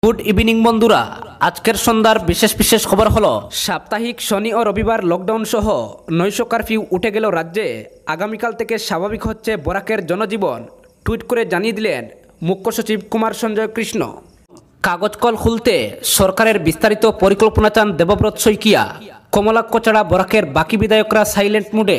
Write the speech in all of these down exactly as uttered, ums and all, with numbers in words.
Good evening বন্ধুরা, আজকের সন্ধ্যার বিশেষ বিশেষ খবর হলো সাপ্তাহিক শনি ও রবিবার লকডাউন সহ নৈশ কারফিউ উঠে গেল রাজ্যে। আগামীকাল থেকে স্বাভাবিক হচ্ছে বরাকের জনজীবন, টুইট করে জানিয়ে দিলেন মুখ্য সচিব কুমার সঞ্জয় কৃষ্ণ। কাগজ কল খুলতে সরকারের বিস্তারিত পরিকল্পনা চান দেবব্রত শইকিয়া। কমলাক্ষ ছাড়া বরাকের বাকি বিধায়করা সাইলেন্ট মুডে।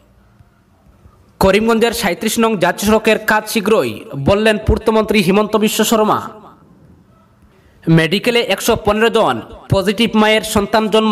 করিমগঞ্জের সাঁত্রিশ নং জাতীয় সড়কের কাজ শীঘ্রই, বললেন পূর্তমন্ত্রী হিমন্ত বিশ্ব শর্মা। মেডিকেলে একশো পনেরো জন পজিটিভ মায়ের সন্তান জন্ম।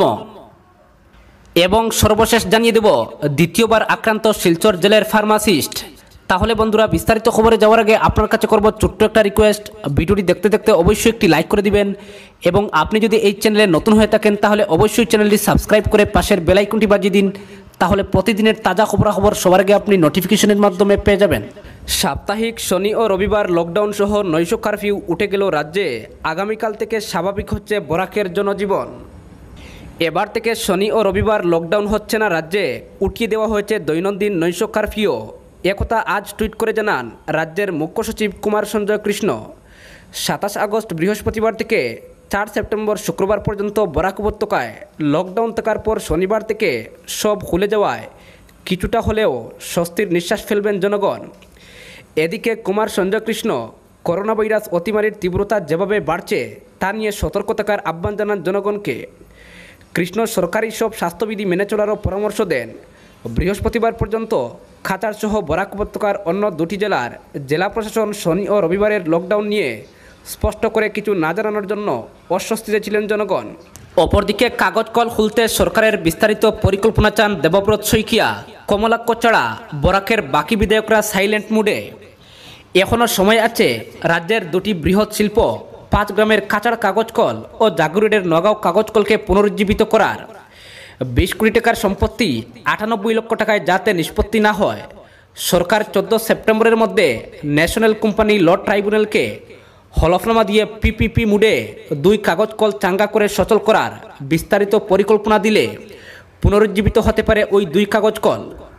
এবং সর্বশেষ জানিয়ে দেব দ্বিতীয়বার আক্রান্ত শিলচর জেলের ফার্মাসিস্ট। তাহলে বন্ধুরা, বিস্তারিত খবরে যাওয়ার আগে আপনার কাছে করব ছোট্ট একটা রিকোয়েস্ট, ভিডিওটি দেখতে দেখতে অবশ্যই একটি লাইক করে দিবেন এবং আপনি যদি এই চ্যানেলে নতুন হয়ে থাকেন তাহলে অবশ্যই চ্যানেলটি সাবস্ক্রাইব করে পাশের বেল আইকনটি বাজিয়ে দিন। তাহলে প্রতিদিনের তাজা খবরাখবর সবার আগে আপনি নোটিফিকেশনের মাধ্যমে পেয়ে যাবেন। সাপ্তাহিক শনি ও রবিবার লকডাউন সহ নৈশ কারফিউ উঠে গেল রাজ্যে। আগামীকাল থেকে স্বাভাবিক হচ্ছে বরাকের জনজীবন। এবার থেকে শনি ও রবিবার লকডাউন হচ্ছে না রাজ্যে, উঠিয়ে দেওয়া হয়েছে দৈনন্দিন নৈশ কারফিউ। একথা আজ টুইট করে জানান রাজ্যের মুখ্য সচিব কুমার সঞ্জয় কৃষ্ণ। সাতাশ আগস্ট বৃহস্পতিবার থেকে চার সেপ্টেম্বর শুক্রবার পর্যন্ত বরাক উপত্যকায় লকডাউন থাকার পর শনিবার থেকে সব খুলে যাওয়ায় কিছুটা হলেও স্বস্তির নিঃশ্বাস ফেলবেন জনগণ। এদিকে কুমার সঞ্জয় কৃষ্ণ করোনা ভাইরাস অতিমারির তীব্রতা যেভাবে বাড়ছে তা নিয়ে সতর্ক থাকার আহ্বান জানান জনগণকে। কৃষ্ণ সরকারি সব স্বাস্থ্যবিধি মেনে চলারও পরামর্শ দেন। বৃহস্পতিবার পর্যন্ত খাতাড় সহ বরাক উপত্যকার অন্য দুটি জেলার জেলা প্রশাসন শনি ও রবিবারের লকডাউন নিয়ে স্পষ্ট করে কিছু না জানানোর জন্য অস্বস্তিতে ছিলেন জনগণ। অপরদিকে কাগজ কল খুলতে সরকারের বিস্তারিত পরিকল্পনা চান দেবব্রত শইকিয়া। কমলাক্ষ ছাড়া বরাকের বাকি বিধায়করা সাইলেন্ট মুডে। এখনও সময় আছে রাজ্যের দুটি বৃহৎ শিল্প পাঁচ গ্রামের কাঁচার কাগজ কল ও জাগুরিডের নগাঁও কাগজ কলকে পুনরুজ্জীবিত করার। বিশ কোটি টাকার সম্পত্তি আটানব্বই লক্ষ টাকায় যাতে নিষ্পত্তি না হয়, সরকার চোদ্দ সেপ্টেম্বরের মধ্যে ন্যাশনাল কোম্পানি ল ট্রাইব্যুনালকে হলফনামা দিয়ে পিপিপি মুডে দুই কাগজ কল চাঙ্গা করে সচল করার বিস্তারিত পরিকল্পনা দিলে পুনরুজ্জীবিত হতে পারে ওই দুই কাগজ কল।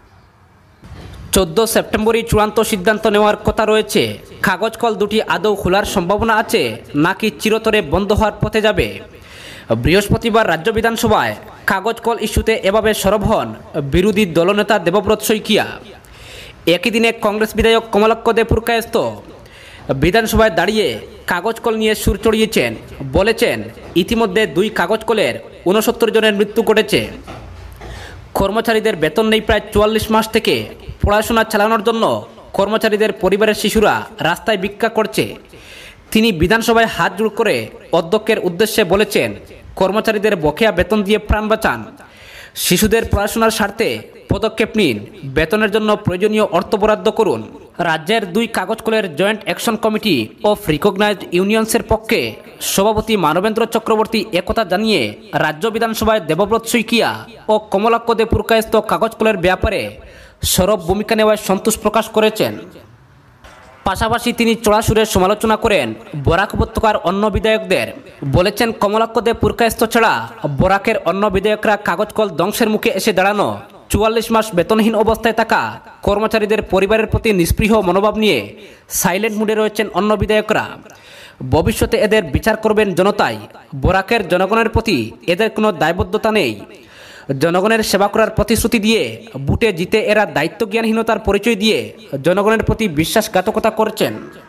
চোদ্দ সেপ্টেম্বরই চূড়ান্ত সিদ্ধান্ত নেওয়ার কথা রয়েছে। কাগজ কল দুটি আদৌ খোলার সম্ভাবনা আছে নাকি চিরতরে বন্ধ হওয়ার পথে যাবে। বৃহস্পতিবার রাজ্য বিধানসভায় কাগজ কল ইস্যুতে এভাবে সরব হন বিরোধী দলনেতা দেবব্রত শইকিয়া। একই দিনে কংগ্রেস বিধায়ক কমলাক্ষ দে পুরকায়স্থ বিধানসভায় দাঁড়িয়ে কাগজ কল নিয়ে সুর চড়িয়েছেন। বলেছেন, ইতিমধ্যে দুই কাগজ কলের ঊনসত্তর জনের মৃত্যু ঘটেছে। কর্মচারীদের বেতন নেই প্রায় চুয়াল্লিশ মাস থেকে। পড়াশোনা চালানোর জন্য কর্মচারীদের পরিবারের শিশুরা রাস্তায় ভিক্ষা করছে। তিনি বিধানসভায় হাত জোড় করে অধ্যক্ষের উদ্দেশ্যে বলেছেন, কর্মচারীদের বকেয়া বেতন দিয়ে প্রাণ বাঁচান, শিশুদের পড়াশোনার স্বার্থে পদক্ষেপ নিন, বেতনের জন্য প্রয়োজনীয় অর্থ বরাদ্দ করুন। রাজ্যের দুই কাগজ কলের joint action committee of recognized ইউনিয়ন্সের পক্ষে সভাপতি মানবেন্দ্র চক্রবর্তী একথা জানিয়ে রাজ্য বিধানসভায় দেবব্রত শইকিয়া ও কমলাক্ষ দে পুরকায়স্থ কাগজ কলের ব্যাপারে সরব ভূমিকা নেওয়ায় সন্তোষ প্রকাশ করেছেন। পাশাপাশি তিনি চড়াসুরে সমালোচনা করেন বরাক উপত্যকার অন্য বিধায়কদের। বলেছেন, কমলাক্ষ দে পুরকায়স্থ ছাড়া বরাকের অন্য বিধায়করা কাগজ কল ধ্বংসের মুখে এসে দাঁড়ানো, চুয়াল্লিশ মাস বেতনহীন অবস্থায় থাকা কর্মচারীদের পরিবারের প্রতি নিস্পৃহ মনোভাব নিয়ে সাইলেন্ট মুডে রয়েছেন অন্য বিধায়করা। ভবিষ্যতে এদের বিচার করবেন জনতাই। বরাকের জনগণের প্রতি এদের কোনো দায়বদ্ধতা নেই। জনগণের সেবা করার প্রতিশ্রুতি দিয়ে বুটে জিতে এরা দায়িত্বজ্ঞানহীনতার পরিচয় দিয়ে জনগণের প্রতি বিশ্বাসঘাতকতা করছেন।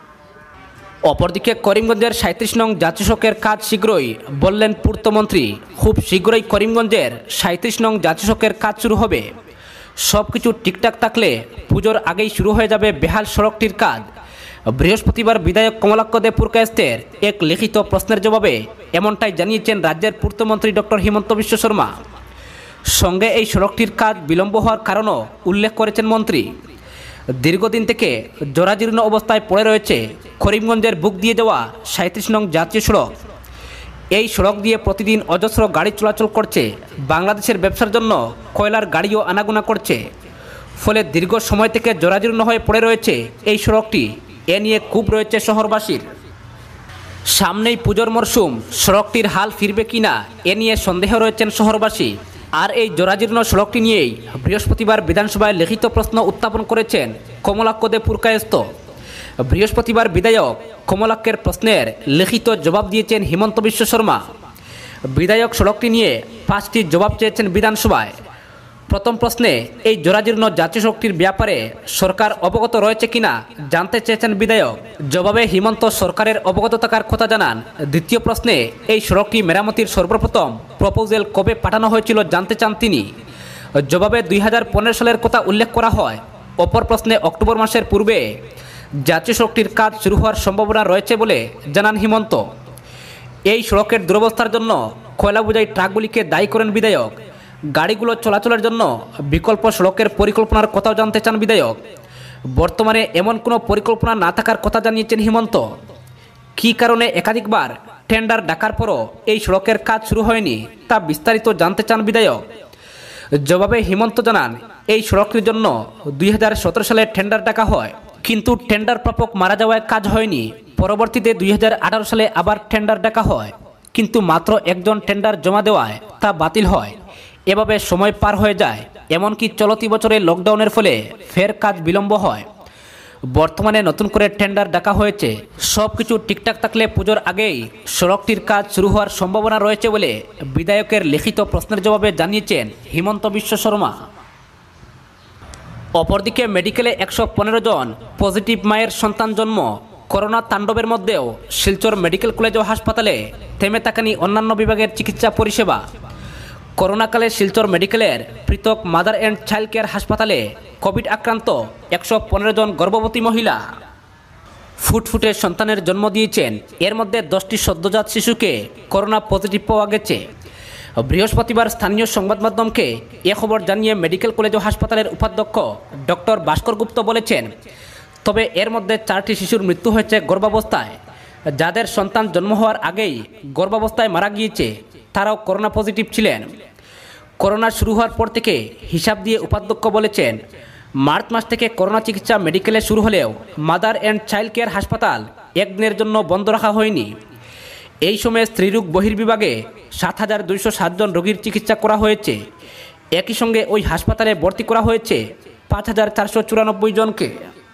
অপরদিকে করিমগঞ্জের সাঁত্রিশ নং জাতীয় সড়কের কাজ শীঘ্রই, বললেন পূর্তমন্ত্রী। খুব শীঘ্রই করিমগঞ্জের সাঁত্রিশ নং জাতীয় সড়কের কাজ শুরু হবে। সব কিছু ঠিকঠাক থাকলে পুজোর আগেই শুরু হয়ে যাবে বেহাল সড়কটির কাজ। বৃহস্পতিবার বিধায়ক কমলাক্ষ দে পুরকায়স্থের এক লিখিত প্রশ্নের জবাবে এমনটাই জানিয়েছেন রাজ্যের পূর্তমন্ত্রী ডক্টর হিমন্ত বিশ্ব শর্মা। সঙ্গে এই সড়কটির কাজ বিলম্ব হওয়ার কারণও উল্লেখ করেছেন মন্ত্রী। দীর্ঘদিন থেকে জরাজীর্ণ অবস্থায় পড়ে রয়েছে করিমগঞ্জের বুক দিয়ে যাওয়া সাঁত্রিশ নং জাতীয় সড়ক। এই সড়ক দিয়ে প্রতিদিন অজস্র গাড়ি চলাচল করছে। বাংলাদেশের ব্যবসার জন্য কয়লার গাড়িও আনাগোনা করছে। ফলে দীর্ঘ সময় থেকে জরাজীর্ণ হয়ে পড়ে রয়েছে এই সড়কটি। এ নিয়ে ক্ষোভ রয়েছে শহরবাসীর। সামনেই পুজোর মরশুম, সড়কটির হাল ফিরবে কিনা এ নিয়ে সন্দেহ রয়েছেন শহরবাসী। আর এই জরাজীর্ণ সড়কটি নিয়েই বৃহস্পতিবার বিধানসভায় লিখিত প্রশ্ন উত্থাপন করেছেন কমলাক্ষ দে পুরকায়স্থ। বৃহস্পতিবার বিধায়ক কমলাক্ষের প্রশ্নের লিখিত জবাব দিয়েছেন হিমন্ত বিশ্ব শর্মা। বিধায়ক সড়কটি নিয়ে পাঁচটি জবাব চেয়েছেন বিধানসভায়। প্রথম প্রশ্নে এই জরাজীর্ণ জাতীয় সড়কটির ব্যাপারে সরকার অবগত রয়েছে কিনা জানতে চেয়েছেন বিধায়ক। জবাবে হিমন্ত সরকারের অবগত থাকার কথা জানান। দ্বিতীয় প্রশ্নে এই সড়কটি মেরামতির সর্বপ্রথম প্রপোজাল কবে পাঠানো হয়েছিল জানতে চান তিনি। জবাবে দুই হাজার পনেরো সালের কথা উল্লেখ করা হয়। অপর প্রশ্নে অক্টোবর মাসের পূর্বে জাতীয় সড়কটির কাজ শুরু হওয়ার সম্ভাবনা রয়েছে বলে জানান হিমন্ত। এই সড়কের দুরবস্থার জন্য কয়লা বোঝাই ট্রাকগুলিকে দায়ী করেন বিধায়ক। গাড়িগুলো চলাচলের জন্য বিকল্প সড়কের পরিকল্পনার কথাও জানতে চান বিধায়ক। বর্তমানে এমন কোনো পরিকল্পনা না থাকার কথা জানিয়েছেন হিমন্ত। কী কারণে একাধিকবার টেন্ডার ডাকার পরও এই সড়কের কাজ শুরু হয়নি তা বিস্তারিত জানতে চান বিধায়ক। জবাবে হিমন্ত জানান, এই সড়কটির জন্য দুই হাজার সতেরো সালে টেন্ডার ডাকা হয়, কিন্তু টেন্ডার প্রাপক মারা যাওয়ায় কাজ হয়নি। পরবর্তীতে দুই হাজার আঠারো সালে আবার টেন্ডার ডাকা হয়, কিন্তু মাত্র একজন টেন্ডার জমা দেওয়ায় তা বাতিল হয়। এভাবে সময় পার হয়ে যায়। এমনকি চলতি বছরে লকডাউনের ফলে ফের কাজ বিলম্ব হয়। বর্তমানে নতুন করে টেন্ডার ডাকা হয়েছে। সব কিছু ঠিকঠাক থাকলে পুজোর আগেই সড়কটির কাজ শুরু হওয়ার সম্ভাবনা রয়েছে বলে বিধায়কের লিখিত প্রশ্নের জবাবে জানিয়েছেন হিমন্ত বিশ্ব শর্মা। অপরদিকে মেডিকেলে একশো পনেরো জন পজিটিভ মায়ের সন্তান জন্ম। করোনা তাণ্ডবের মধ্যেও শিলচর মেডিকেল কলেজ ও হাসপাতালে থেমে থাকেনি অন্যান্য বিভাগের চিকিৎসা পরিষেবা। করোনাকালে শিলচর মেডিকেলের পৃথক মাদার অ্যান্ড চাইল্ড কেয়ার হাসপাতালে কোভিড আক্রান্ত একশো পনেরো জন গর্ভবতী মহিলা ফুটফুটে সন্তানের জন্ম দিয়েছেন। এর মধ্যে দশটি সদ্যজাত শিশুকে করোনা পজিটিভ পাওয়া গেছে। বৃহস্পতিবার স্থানীয় সংবাদ মাধ্যমকে এ খবর জানিয়ে মেডিকেল কলেজ ও হাসপাতালের উপাধ্যক্ষ ডক্টর ভাস্কর গুপ্ত বলেছেন, তবে এর মধ্যে চারটি শিশুর মৃত্যু হয়েছে গর্ভাবস্থায়। যাদের সন্তান জন্ম হওয়ার আগেই গর্ভাবস্থায় মারা গিয়েছে তারাও করোনা পজিটিভ ছিলেন। করোনা শুরু হওয়ার পর থেকে হিসাব দিয়ে উপাধ্যক্ষ বলেছেন, মার্চ মাস থেকে করোনা চিকিৎসা মেডিকেলে শুরু হলেও মাদার অ্যান্ড চাইল্ড কেয়ার হাসপাতাল একদিনের জন্য বন্ধ রাখা হয়নি। এই সময়ে স্ত্রীরোগ বহির্বিভাগে সাত হাজার দুইশো সাতজন রোগীর চিকিৎসা করা হয়েছে। একই সঙ্গে ওই হাসপাতালে ভর্তি করা হয়েছে পাঁচ হাজার চারশো চুরানব্বই জনকে।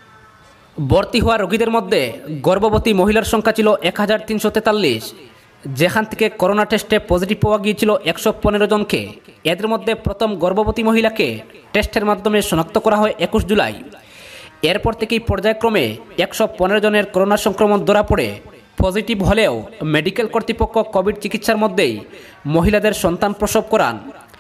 ভর্তি হওয়া রোগীদের মধ্যে গর্ভবতী মহিলার সংখ্যা ছিল এক হাজার তিনশো তেতাল্লিশ, যেখান থেকে করোনা টেস্টে পজিটিভ পাওয়া গিয়েছিল একশো পনেরো জনকে। এদের মধ্যে প্রথম গর্ভবতী মহিলাকে টেস্টের মাধ্যমে শনাক্ত করা হয় একুশ জুলাই। এরপর থেকেই পর্যায়ক্রমে একশো পনেরো জনের করোনা সংক্রমণ ধরা পড়ে। পজিটিভ হলেও মেডিকেল কর্তৃপক্ষ কোভিড চিকিৎসার মধ্যেই মহিলাদের সন্তান প্রসব করান।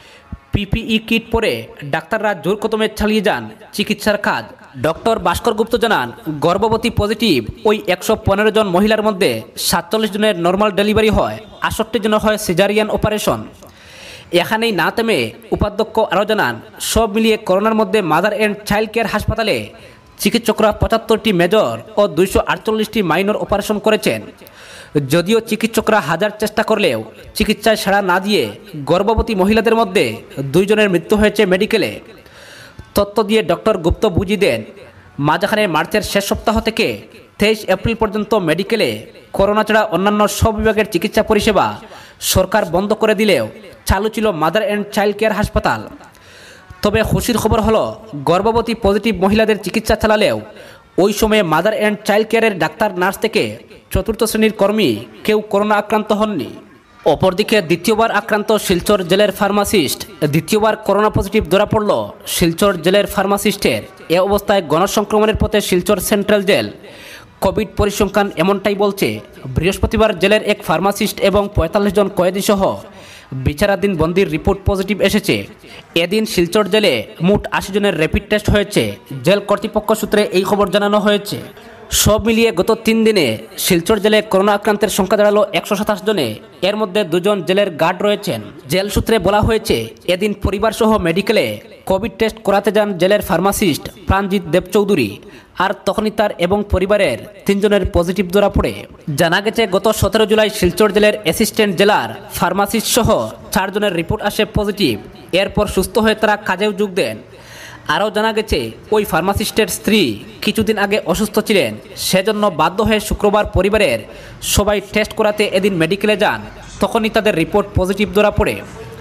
পিপিই কিট পরে ডাক্তাররা জোর কদমে চালিয়ে যান চিকিৎসার কাজ। ডক্টর ভাস্কর গুপ্ত জানান, গর্ভবতী পজিটিভ ওই একশো পনেরো জন মহিলার মধ্যে সাতচল্লিশ জনের নর্মাল ডেলিভারি হয়, আটষট্টি জনের হয় সিজারিয়ান অপারেশন। এখানেই না থেমে উপাধ্যক্ষ আরও জানান, সব মিলিয়ে করোনার মধ্যে মাদার অ্যান্ড চাইল্ড কেয়ার হাসপাতালে চিকিৎসকরা পঁচাত্তরটি মেজর ও দুইশো আটচল্লিশটি মাইনর অপারেশন করেছেন। যদিও চিকিৎসকরা হাজার চেষ্টা করলেও চিকিৎসায় সাড়া না দিয়ে গর্ভবতী মহিলাদের মধ্যে দুইজনের মৃত্যু হয়েছে মেডিকেলে। তথ্য দিয়ে ডক্টর গুপ্ত বুঝিয়ে দেন, মাঝখানে মার্চের শেষ সপ্তাহ থেকে তেইশ এপ্রিল পর্যন্ত মেডিকেলে করোনা ছাড়া অন্যান্য সব বিভাগের চিকিৎসা পরিষেবা সরকার বন্ধ করে দিলেও চালু ছিল মাদার অ্যান্ড চাইল্ড কেয়ার হাসপাতাল। তবে খুশির খবর হলো, গর্ভবতী পজিটিভ মহিলাদের চিকিৎসা চালালেও ওই সময়ে মাদার অ্যান্ড চাইল্ড কেয়ারের ডাক্তার নার্স থেকে চতুর্থ শ্রেণীর কর্মী কেউ করোনা আক্রান্ত হননি। অপরদিকে দ্বিতীয়বার আক্রান্ত শিলচর জেলের ফার্মাসিস্ট। দ্বিতীয়বার করোনা পজিটিভ ধরা পড়ল শিলচর জেলের ফার্মাসিস্টের। এ অবস্থায় গণসংক্রমণের পথে শিলচর সেন্ট্রাল জেল। কোভিড পরিসংখ্যান এমনটাই বলছে। বৃহস্পতিবার জেলের এক ফার্মাসিস্ট এবং পঁয়তাল্লিশ জন কয়েদি সহ বিচারাধীন বন্দির রিপোর্ট পজিটিভ এসেছে। এদিন শিলচর জেলে মোট আশি জনের র্যাপিড টেস্ট হয়েছে। জেল কর্তৃপক্ষ সূত্রে এই খবর জানানো হয়েছে। সব মিলিয়ে গত তিন দিনে শিলচর জেলে করোনা আক্রান্তের সংখ্যা দাঁড়ালো একশো সাতাশ জনে। এর মধ্যে দুজন জেলের গার্ড রয়েছেন। জেল সূত্রে বলা হয়েছে, এদিন পরিবার সহ মেডিকেলে কোভিড টেস্ট করাতে যান জেলের ফার্মাসিস্ট প্রাণজিৎ দেবচৌধুরী। আর তখনই তার এবং পরিবারের তিনজনের পজিটিভ ধরা পড়ে। জানা গেছে, গত সতেরো জুলাই শিলচর জেলের অ্যাসিস্ট্যান্ট জেলার ফার্মাসিস্ট সহ চারজনের রিপোর্ট আসে পজিটিভ। এরপর সুস্থ হয়ে তারা কাজেও যোগ দেন। আরও জানা গেছে, ওই ফার্মাসিস্টের স্ত্রী কিছুদিন আগে অসুস্থ ছিলেন, সেজন্য বাধ্য হয়ে শুক্রবার পরিবারের সবাই টেস্ট করাতে এদিন মেডিকেলে যান। তখনই তাদের রিপোর্ট পজিটিভ ধরা পড়ে।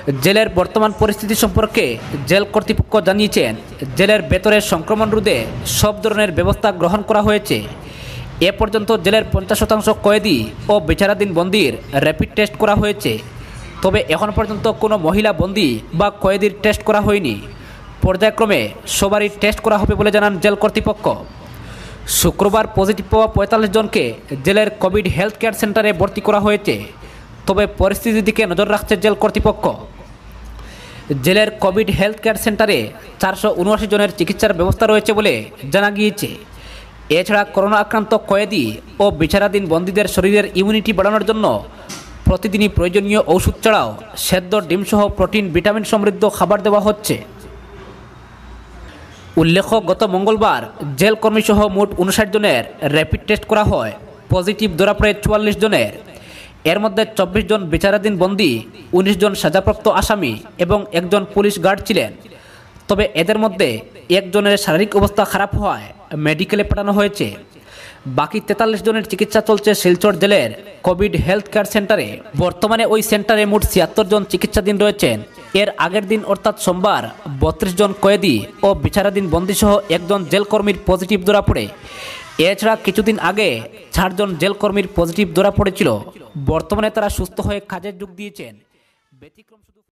জেলের বর্তমান পরিস্থিতি সম্পর্কে জেল কর্তৃপক্ষ জানিয়েছেন, জেলের ভেতরে সংক্রমণ রোধে সব ধরনের ব্যবস্থা গ্রহণ করা হয়েছে। এ পর্যন্ত জেলের পঞ্চাশ শতাংশ কয়েদি ও বিচারাধীন বন্দীর র্যাপিড টেস্ট করা হয়েছে। তবে এখন পর্যন্ত কোনো মহিলা বন্দী বা কয়েদির টেস্ট করা হয়নি। পর্যায়ক্রমে সবারই টেস্ট করা হবে বলে জানান জেল কর্তৃপক্ষ। শুক্রবার পজিটিভ পাওয়া পঁয়তাল্লিশ জনকে জেলের কোভিড হেলথ কেয়ার সেন্টারে ভর্তি করা হয়েছে। তবে পরিস্থিতির দিকে নজর রাখছে জেল কর্তৃপক্ষ। জেলের কোভিড হেলথ কেয়ার সেন্টারে চারশো উনআশি জনের চিকিৎসার ব্যবস্থা রয়েছে বলে জানা গিয়েছে। এছাড়া করোনা আক্রান্ত কয়েদি ও বিচারাধীন বন্দীদের শরীরের ইমিউনিটি বাড়ানোর জন্য প্রতিদিনই প্রয়োজনীয় ওষুধ ছাড়াও সেদ্ধ ডিমসহ প্রোটিন ভিটামিন সমৃদ্ধ খাবার দেওয়া হচ্ছে। উল্লেখ্য, গত মঙ্গলবার জেল কর্মীসহ মোট উনষাট জনের র্যাপিড টেস্ট করা হয়। পজিটিভ ধরা পড়ে চুয়াল্লিশ জনের। এর মধ্যে চব্বিশ জন বিচারাধীন বন্দী, উনিশ জন সাজাপ্রাপ্ত আসামি এবং একজন পুলিশ গার্ড ছিলেন। তবে এদের মধ্যে একজনের শারীরিক অবস্থা খারাপ হওয়ায় মেডিকেলে পাঠানো হয়েছে। বাকি তেতাল্লিশ জনের চিকিৎসা চলছে শিলচর জেলের কোভিড হেলথ কেয়ার সেন্টারে। বর্তমানে ওই সেন্টারে মোট ছিয়াত্তর জন চিকিৎসাধীন রয়েছেন। এর আগের দিন অর্থাৎ সোমবার বত্রিশ জন কয়েদি ও বিচারাধীন বন্দীসহ একজন জেলকর্মীর পজিটিভ ধরা পড়ে। এছাড়া কিছুদিন আগে চারজন জেলকর্মীর পজিটিভ ধরা পড়েছিল। বর্তমানে তারা সুস্থ হয়ে কাজে যোগ দিয়েছেন। ব্যতিক্রম শুধু